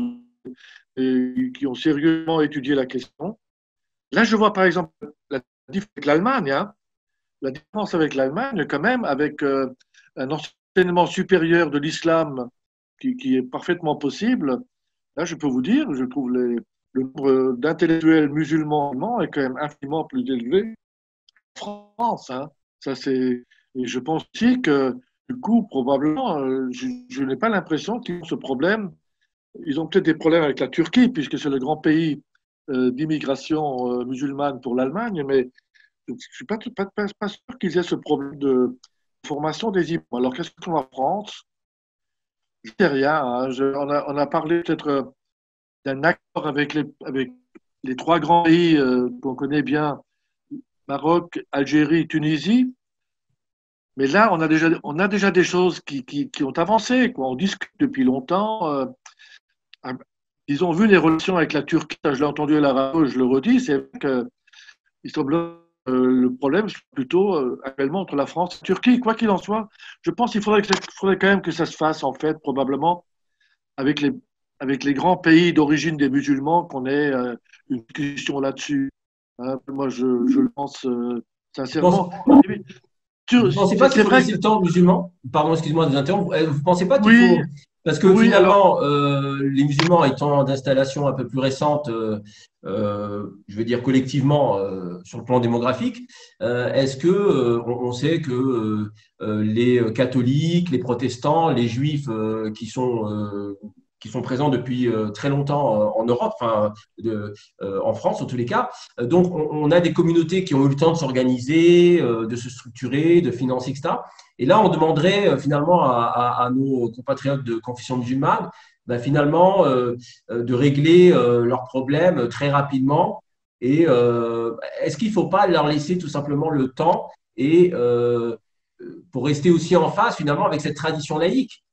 et qui ont sérieusement étudié la question. Là, je vois par exemple la différence avec l'Allemagne. Hein. La différence avec l'Allemagne, quand même, avec euh, un enseignement supérieur de l'islam qui, qui est parfaitement possible, là, je peux vous dire, je trouve les, le nombre d'intellectuels musulmans allemands est quand même infiniment plus élevé en France. Hein. Ça, c'est, et je pense aussi que, du coup, probablement, euh, je, je n'ai pas l'impression qu'ils ont ce problème. Ils ont peut-être des problèmes avec la Turquie, puisque c'est le grand pays euh, d'immigration euh, musulmane pour l'Allemagne, mais je ne suis pas, pas, pas, pas sûr qu'ils aient ce problème de formation des imams. Alors, qu'est-ce qu'on en France? Je ne sais rien. Hein. Je, on, a, on, a, parlé peut-être euh, d'un accord avec les, avec les trois grands pays euh, qu'on connaît bien, Maroc, Algérie, Tunisie. Mais là, on a déjà, on a déjà des choses qui, qui, qui ont avancé. Quoi. On discute depuis longtemps. Euh, ils ont vu les relations avec la Turquie. Je l'ai entendu à la radio, je le redis. C'est vrai qu'il semble Euh, le problème, c'est plutôt euh, actuellement entre la France et la Turquie. Quoi qu'il en soit, je pense qu'il faudrait, que, faudrait quand même que ça se fasse, en fait, probablement, avec les, avec les grands pays d'origine des musulmans, qu'on ait euh, une discussion là-dessus. Hein, moi, je, je le pense euh, Vous sincèrement. ne pensez pas qu'il C'est faut vrai laisser que le temps aux musulmans? Pardon, excuse-moi de vous interrompre. Euh, Vous ne pensez pas qu'il oui, faut… Parce que oui, alors, finalement, euh, les musulmans étant d'installation un peu plus récente, euh, euh, je veux dire collectivement euh, sur le plan démographique, euh, est-ce que euh, on, on sait que euh, euh, les catholiques, les protestants, les juifs euh, qui sont euh, qui sont présents depuis euh, très longtemps euh, en Europe, enfin de, euh, en France en tous les cas, euh, donc on, on a des communautés qui ont eu le temps de s'organiser, euh, de se structurer, de financer, et cetera. Et là, on demanderait euh, finalement à, à- à nos compatriotes de confession musulmane, ben, finalement, euh, euh, de régler euh, leurs problèmes très rapidement. Et euh, est-ce qu'il ne faut pas leur laisser tout simplement le temps et euh, pour rester aussi en phase finalement avec cette tradition laïque?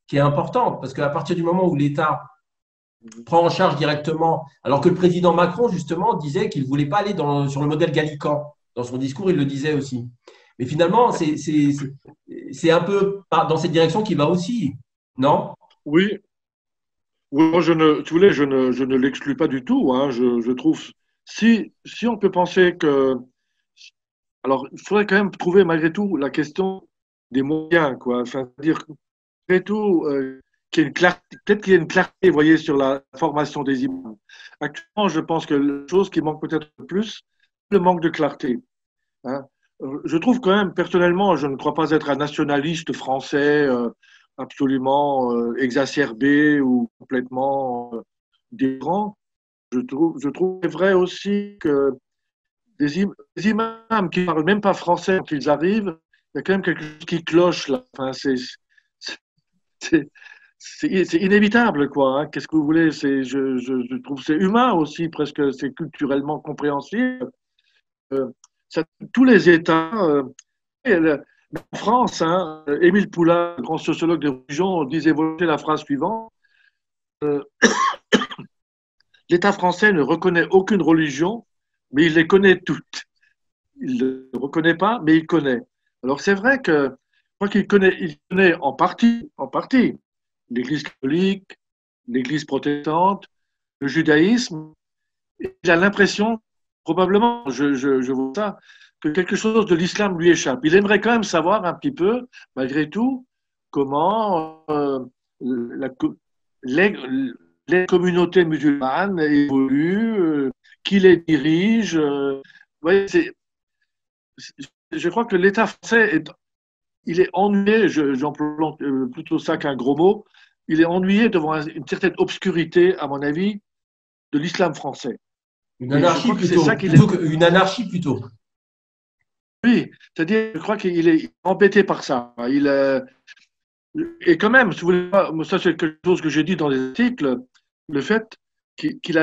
qui est importante, parce qu'à partir du moment où l'État prend en charge directement, alors que le président Macron, justement, disait qu'il ne voulait pas aller dans, sur le modèle gallican. Dans son discours, il le disait aussi. Mais finalement, c'est c'est un peu dans cette direction qu'il va aussi, non? Oui, oui, moi je ne, si vous voulez, je ne, je ne l'exclus pas du tout, hein. Je, je trouve, si, si on peut penser que, alors il faudrait quand même trouver malgré tout la question des moyens, quoi. Enfin, dire malgré tout, euh, qu'il y ait une clarté, peut-être qu'il y ait une clarté, vous voyez, sur la formation des imams. Actuellement, je pense que la chose qui manque peut-être le plus, c'est le manque de clarté, hein. Euh, Je trouve quand même, personnellement, je ne crois pas être un nationaliste français euh, absolument euh, exacerbé ou complètement euh, délirant. Je trouve, je trouve vrai aussi que des, im des imams qui ne parlent même pas français quand ils arrivent, il y a quand même quelque chose qui cloche là. Enfin, c'est c'est inévitable, quoi, hein. Qu'est-ce que vous voulez? Je, je, je trouve que c'est humain aussi, presque, c'est culturellement compréhensible. Euh, ça, tous les États, euh, en France, hein, Émile Poulain, grand sociologue de religion, disait la phrase suivante, euh, l'État français ne reconnaît aucune religion, mais il les connaît toutes. Il ne les reconnaît pas, mais il connaît. Alors c'est vrai que je crois qu'il connaît, il connaît en partie, en partie l'Église catholique, l'Église protestante, le judaïsme. Il a l'impression, probablement, je, je, je vois ça, que quelque chose de l'islam lui échappe. Il aimerait quand même savoir un petit peu, malgré tout, comment euh, la, les, les, communautés musulmanes évoluent, euh, qui les dirige. Euh, ouais, je crois que l'État français, est, il est ennuyé, j'emploie plutôt ça qu'un gros mot, il est ennuyé devant une certaine obscurité, à mon avis, de l'islam français. Une Et je anarchie crois que c'est plutôt, ça qu'il est. plutôt qu'une anarchie plutôt. Oui, c'est-à-dire, je crois qu'il est embêté par ça. Il, euh, et quand même, si vous voulez, ça c'est quelque chose que j'ai dit dans les articles, le fait qu'il a.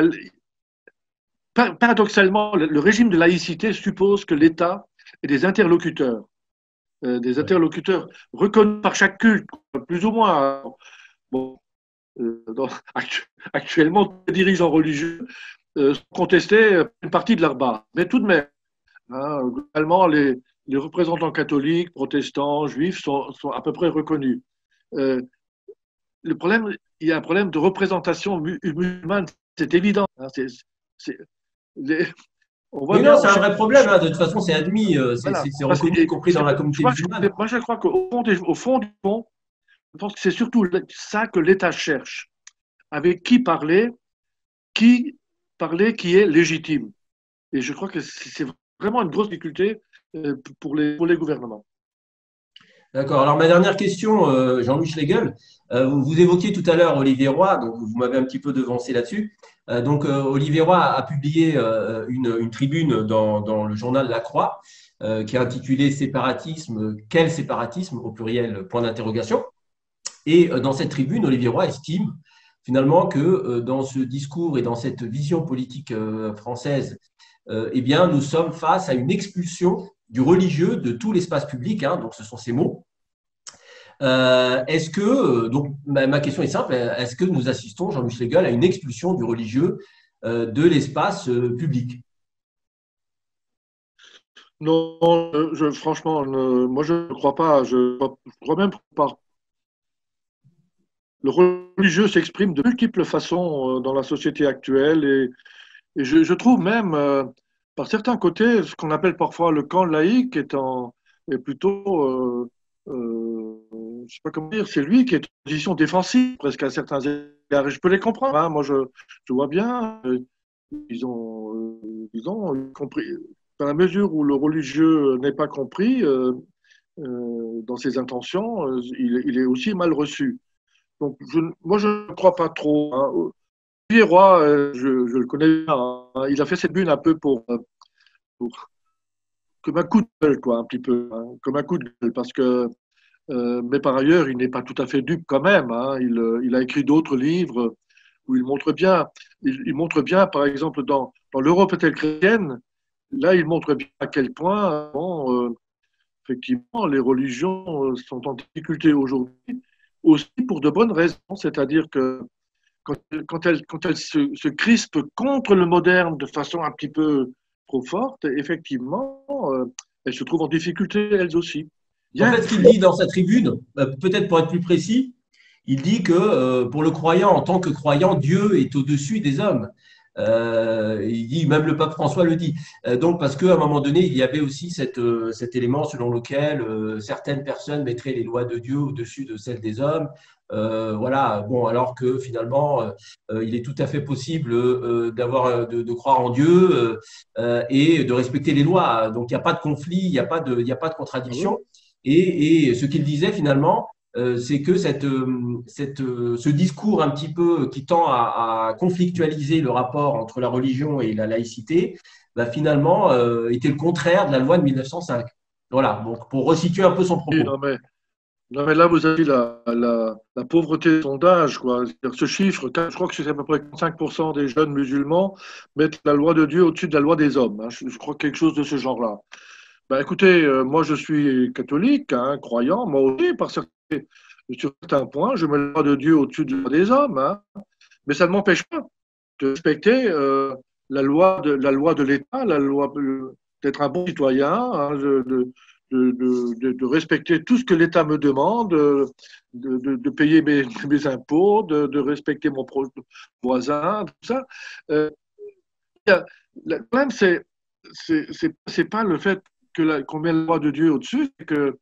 Paradoxalement, le régime de laïcité suppose que l'État ait des interlocuteurs, euh, des interlocuteurs reconnus par chaque culte, plus ou moins. Bon, euh, dans, actuellement, les dirigeants religieux euh, sont contestés une partie de leur base, mais tout de même. Hein, globalement, les, les, représentants catholiques, protestants, juifs sont, sont à peu près reconnus. Euh, le problème, il y a un problème de représentation musulmane, c'est évident. Hein, c'est, c'est, les, on voit Oui, non, bien. c'est un vrai problème, hein. De toute façon, c'est admis, euh, Voilà. c'est reconnu, y compris dans la communauté Moi, musulmane. moi, je crois qu'au fond, au fond du fond, je pense que c'est surtout ça que l'État cherche. Avec qui parler, qui parler qui est légitime. Et je crois que c'est vraiment une grosse difficulté pour les, pour les gouvernements. D'accord. Alors, ma dernière question, euh, Jean-Louis Schlegel, euh, vous, vous évoquiez tout à l'heure Olivier Roy, donc vous m'avez un petit peu devancé là-dessus. Euh, donc, euh, Olivier Roy a, a publié euh, une, une, tribune dans, dans, le journal La Croix euh, qui est intitulée Séparatisme, quel séparatisme au pluriel, point d'interrogation. Et euh, dans cette tribune, Olivier Roy estime finalement que euh, dans ce discours et dans cette vision politique euh, française, euh, eh bien, nous sommes face à une expulsion du religieux de tout l'espace public, hein, donc ce sont ces mots. Euh, est-ce que, donc ma, ma, question est simple, est-ce que nous assistons, Jean-Luc Schlegel, à une expulsion du religieux euh, de l'espace euh, public? Non, je, franchement, ne, moi je ne crois pas. Je, je crois même pas. Le religieux s'exprime de multiples façons euh, dans la société actuelle et, et je, je, trouve même, euh, par certains côtés, ce qu'on appelle parfois le camp laïque est, en, est plutôt, euh, euh, je sais pas comment dire, c'est lui qui est en position défensive presque à certains égards. Et je peux les comprendre. Hein, moi, je, je vois bien, euh, ils ont, euh, ils ont compris. Dans la mesure où le religieux n'est pas compris euh, euh, dans ses intentions, euh, il, il est aussi mal reçu. Donc, je, moi, je ne crois pas trop. Hein. Olivier Roy, euh, je, je, le connais bien. Hein. Il a fait cette bune un peu pour, pour comme un coup de gueule, quoi, un petit peu, hein, comme un coup de gueule, parce que, euh, mais par ailleurs, il n'est pas tout à fait dupe quand même. Hein. Il, il, a écrit d'autres livres où il montre bien, il, il montre bien, par exemple, dans, dans l'Europe est-elle chrétienne, là, il montre bien à quel point, bon, euh, effectivement, les religions sont en difficulté aujourd'hui aussi pour de bonnes raisons, c'est-à-dire que quand, quand elle, quand elle se, se crispe contre le moderne de façon un petit peu trop forte, effectivement, euh, elles se trouvent en difficulté elles aussi. Il y En a fait, un ce qu'il flou. dit dans sa tribune, euh, peut-être pour être plus précis, il dit que euh, pour le croyant, en tant que croyant, Dieu est au-dessus des hommes. Euh, il dit, même le pape François le dit. Euh, donc, parce qu'à un moment donné, il y avait aussi cette, euh, cet élément selon lequel euh, certaines personnes mettraient les lois de Dieu au-dessus de celles des hommes. Euh, voilà, bon, alors que finalement, euh, il est tout à fait possible euh, d'avoir, de, de croire en Dieu euh, et de respecter les lois. Donc, il n'y a pas de conflit, il n'y a pas de, il n'y a pas de Ah oui. contradiction. Et, et ce qu'il disait finalement, euh, c'est que cette, euh, cette, euh, ce discours un petit peu qui tend à, à conflictualiser le rapport entre la religion et la laïcité, bah, finalement, euh, était le contraire de la loi de mille neuf cent cinq. Voilà, donc pour resituer un peu son Oui, propos. non, mais, non, mais là, vous avez la, la, la pauvreté de sondage, quoi. C'est-à-dire ce chiffre, je crois que c'est à peu près cinq pour cent des jeunes musulmans mettent la loi de Dieu au-dessus de la loi des hommes, hein. Je, je crois quelque chose de ce genre-là. Ben, écoutez, euh, moi je suis catholique, hein, croyant, moi aussi, par certains, sur certains points, je mets la loi de Dieu au-dessus de la loi des hommes, hein, mais ça ne m'empêche pas de respecter euh, la loi de la loi de l'État, la loi euh, d'être un bon citoyen, hein, de, de, de, de, de respecter tout ce que l'État me demande, de, de, de payer mes, mes impôts, de, de respecter mon pro- voisin, tout ça. Euh, le problème, c'est c'est c'est c'est pas le fait que la, qu'on met la loi de Dieu au-dessus, c'est que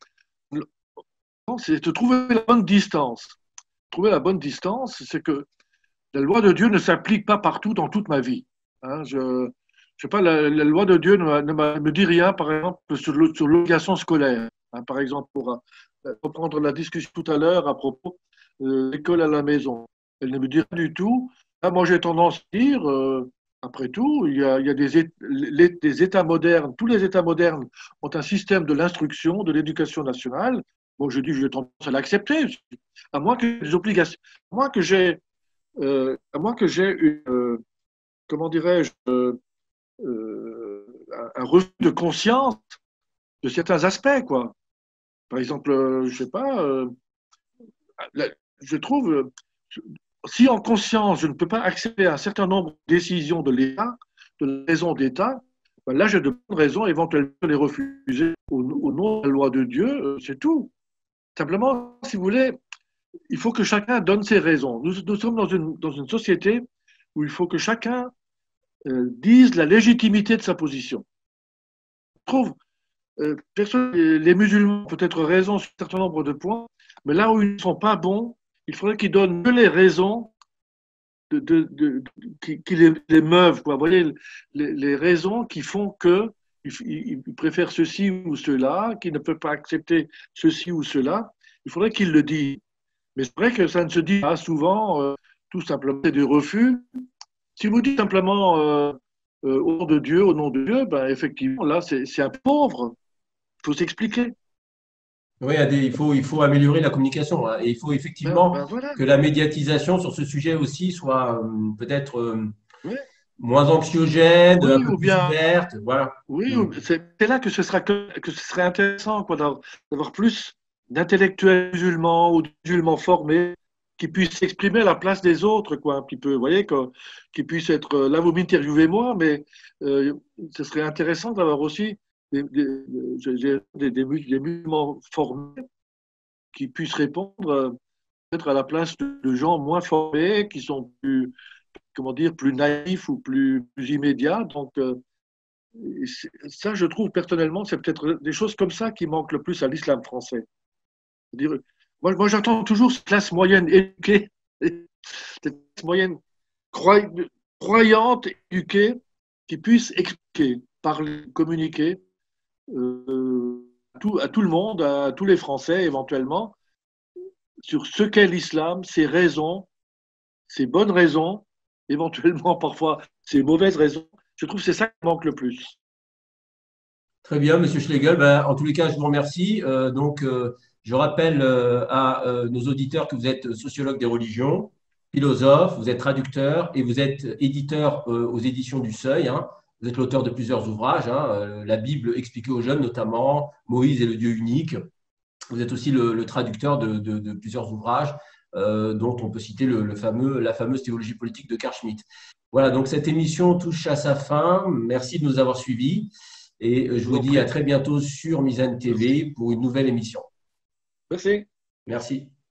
c'est de trouver la bonne distance. Trouver la bonne distance, c'est que la loi de Dieu ne s'applique pas partout dans toute ma vie. Hein, je, je sais pas, la, la loi de Dieu ne, ne me dit rien, par exemple, sur, le, sur l'obligation scolaire. Hein, par exemple, pour euh, reprendre la discussion tout à l'heure à propos de l'école à la maison. Elle ne me dit rien du tout. Là, moi, j'ai tendance à dire, euh, après tout, il y a, il y a des, les, des États modernes, tous les États modernes ont un système de l'instruction, de l'éducation nationale. Bon, je dis, j'ai tendance à l'accepter, à moins que les obligations, à moins que j'ai euh, à moins que j'ai une, euh, comment dirais-je, euh, euh, un, un refus de conscience de certains aspects, quoi. Par exemple, euh, je sais pas, euh, la- je trouve, euh, si en conscience je ne peux pas accepter un certain nombre de décisions de l'État, de la raison d'État, ben là j'ai de bonnes raisons éventuellement de les refuser au, au nom de la loi de Dieu, euh, c'est tout. Simplement, si vous voulez, il faut que chacun donne ses raisons. Nous, nous sommes dans une, dans une société où il faut que chacun euh, disent la légitimité de sa position. Je trouve, euh, les musulmans ont peut-être raison sur un certain nombre de points, mais là où ils ne sont pas bons, il faudrait qu'ils donnent que les raisons de, de, de, qui, qui, les, les meuvent. Quoi. Vous voyez, les, les raisons qui font que ils, ils préfèrent ceci ou cela, qu'ils ne peuvent pas accepter ceci ou cela. Il faudrait qu'ils le disent. Mais c'est vrai que ça ne se dit pas souvent, euh, tout simplement, c'est du refus. Si vous dites simplement euh, euh, au nom de Dieu, au nom de Dieu, ben effectivement, là, c'est c'est un pauvre. Il faut s'expliquer. Oui, il faut, il faut améliorer la communication, hein, et il faut Ben, effectivement ben voilà. que la médiatisation sur ce sujet aussi soit euh, peut-être euh, Oui, moins anxiogène, un oui, peu ou plus bien, ouverte. Voilà. oui, Mm. ou- c'est c'est là que ce sera que, que ce serait intéressant quoi, d'avoir d'avoir plus d'intellectuels musulmans ou de musulmans formés qui puissent s'exprimer à la place des autres, quoi, un petit peu. Vous voyez, quoi, qui puissent être. euh, Là, vous m'interviewez moi, mais euh, ce serait intéressant d'avoir aussi des, des, des, des, des musulmans formés qui puissent répondre euh, peut-être à la place de, de gens moins formés, qui sont plus, comment dire, plus naïfs ou plus, plus immédiats. Donc, euh, ça, je trouve personnellement, c'est peut-être des choses comme ça qui manquent le plus à l'islam français. Dire, moi, moi j'entends toujours cette classe moyenne éduquée, cette classe moyenne croy, croyante, éduquée, qui puisse expliquer, parler, communiquer euh, à, tout, à tout le monde, à tous les Français éventuellement, sur ce qu'est l'islam, ses raisons, ses bonnes raisons, éventuellement parfois ses mauvaises raisons. Je trouve que c'est ça qui manque le plus. Très bien, Monsieur Schlegel. Ben, en tous les cas, je vous remercie. Euh, donc, euh, je rappelle euh, à euh, nos auditeurs que vous êtes sociologue des religions, philosophe, vous êtes traducteur et vous êtes éditeur euh, aux éditions du Seuil, hein. Vous êtes l'auteur de plusieurs ouvrages, hein, euh, la Bible expliquée aux jeunes notamment, Moïse et le Dieu unique, Vous êtes aussi le, le traducteur de, de, de plusieurs ouvrages, euh, dont on peut citer le, le fameux, la fameuse théologie politique de Carl Schmitt. Voilà, donc cette émission touche à sa fin. Merci de nous avoir suivis. Et je vous dis à très bientôt sur Mizane T V pour une nouvelle émission. Merci. Merci.